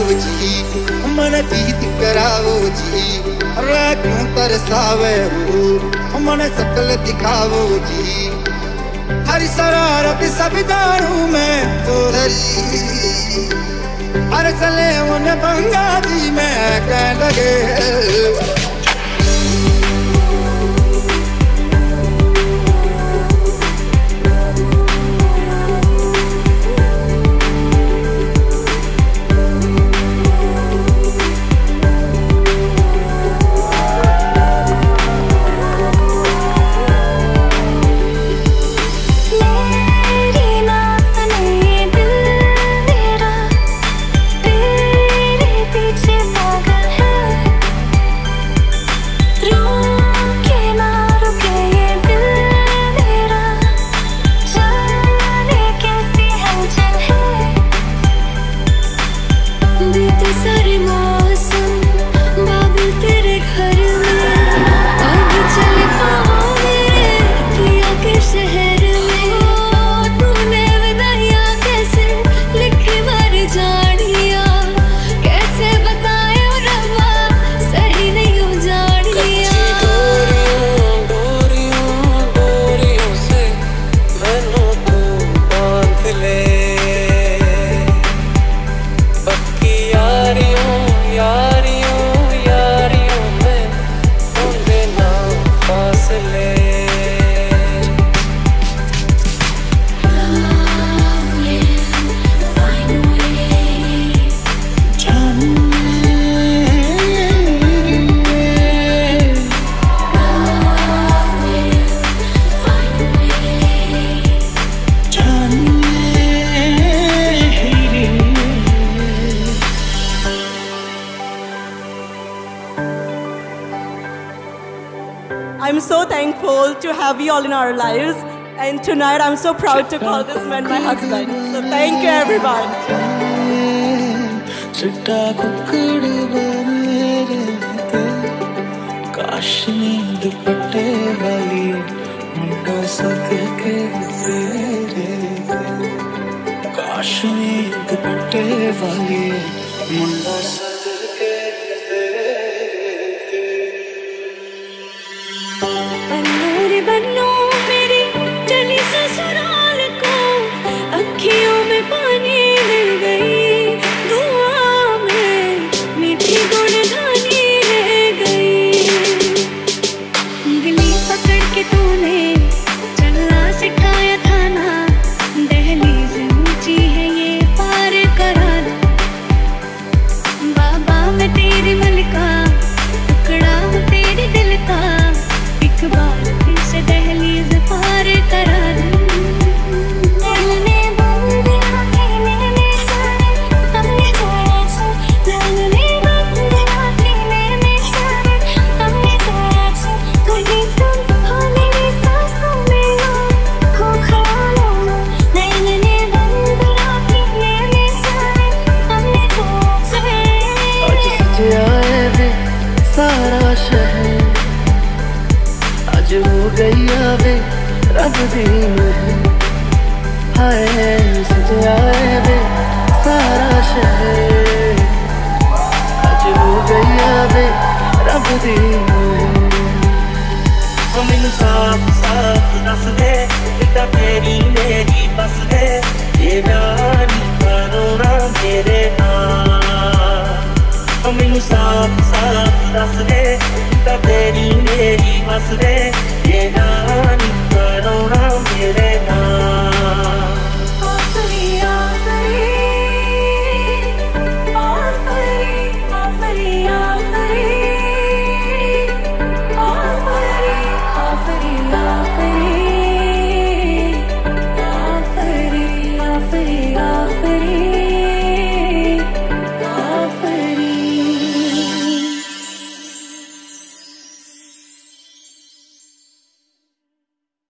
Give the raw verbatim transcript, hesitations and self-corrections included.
जी, मन प्रीत कराओ जी, रे क्यों तरसावे हो, मन शकल दिखाओ जी। हर शरारत सब जानू मैं तो धरी, हर चले उन बंगाली में कह लगे। I'm so thankful to have you all in our lives, and tonight I'm so proud to call this man my husband. So thank you everyone. बनो मेरी चली ससुराल को, अखियों में पानी मिल गई, दुआ में मीठी गुणगानी रह गई। उंगली पकड़ के तूने चलना सिखाया था ना, दहलीज ऊंची है ये पार करा दो। बाबा मैं तेरी मलिका, टुकड़ा हूँ तेरे दिल का, एक बार फिर से दहलीज पार करा दूं। लगने बंद आँखें मेरे सारे, हमने जोया से लगने बंद आँखें मेरे सारे, हमने जोया से कहीं तुम हो मेरी सांसों में हो, हो ख्यालों में। लगने बंद आँखें मेरे सारे, हमने जोया से। आज सज आए वे सारा शहर, आज हो गई आवे रब दी महर, हाय सज आए वे सारा शहर, आज हो गई आवे रब दी महर। मैनू साफ साफ दस दे, बेटा तेरी मेरी बस दे, ये रानी करो ना मेरे नाल। मैनू साफ साफ दस दे, बेटा तेरी मेरी बस दे,